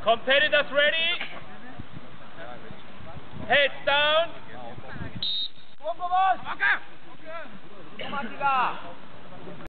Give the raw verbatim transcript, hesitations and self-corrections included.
Competitors ready? Heads down. Buông cô bos. Oke. Oke. Mati kah?